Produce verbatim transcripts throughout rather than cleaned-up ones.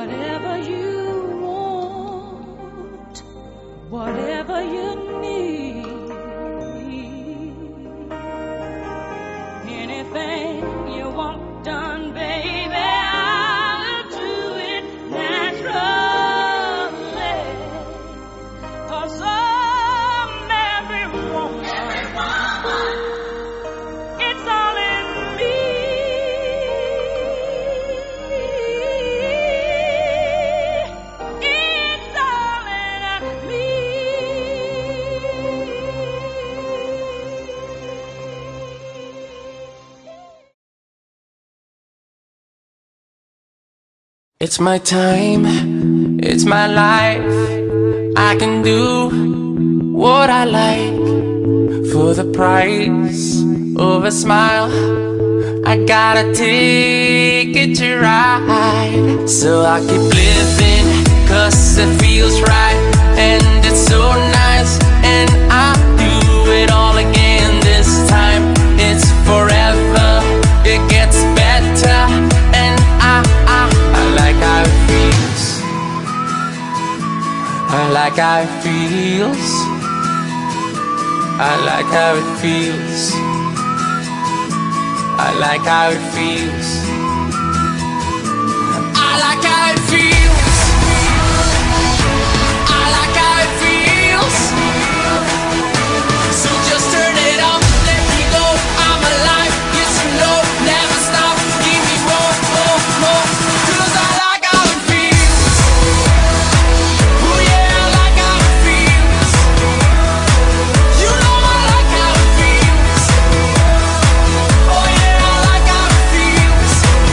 whatever you want, whatever you need, anything you want done, baby, I'll do it naturally. 'Cause I'm every woman, every woman. It's all in me. It's all in me. It's my time, it's my life. I can do what I like for the price of a smile. I got a ticket to ride, so I keep living 'cause it feels right, and it's so nice, and I'll do it all again this time. It's forever, it gets better, and I, I, I like how it feels. I like how it feels. I like how it feels. I like how it feels. I like how it feels. I like how it feels. So just turn it up, let me go. I'm alive, yes you know, never stop. Give me more, more, more. 'Cause I like how it feels. Oh yeah, I like how it feels. You know I like how it feels. Oh yeah, I like how it feels.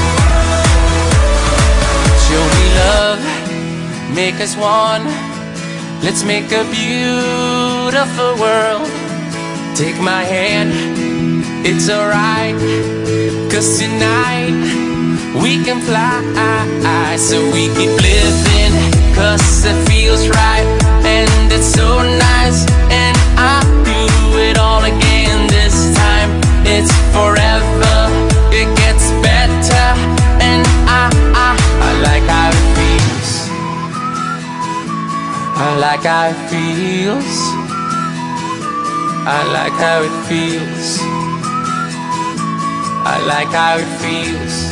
Show me love, make us one. Let's make a beautiful world. Take my hand, it's alright, 'cause tonight we can fly. So we keep living 'cause it feels right, and it's so nice, and I'll do it all again this time. It's forever, it gets better, and I, I, I like how it feels. I like how it feels. I like how it feels. I like how it feels.